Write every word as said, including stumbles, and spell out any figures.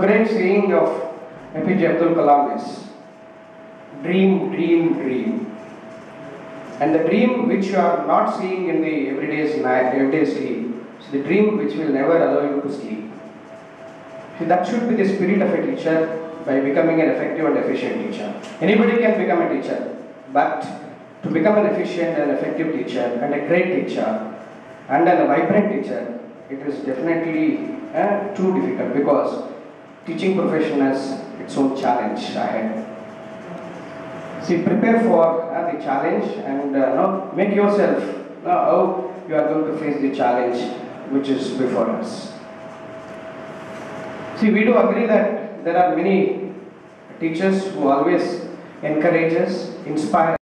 great saying of A P J Abdul Kalam is, dream, dream, dream. And the dream which you are not seeing in the everyday's night, everyday sleep, is the dream which will never allow you to sleep. So that should be the spirit of a teacher by becoming an effective and efficient teacher. Anybody can become a teacher, but to become an efficient and effective teacher and a great teacher and a vibrant teacher, it is definitely uh, too difficult, because teaching profession has its own challenge ahead. See, prepare for uh, the challenge and uh, no, make yourself uh, how you are going to face the challenge which is before us. See, we do agree that there are many teachers who always encourage us, inspire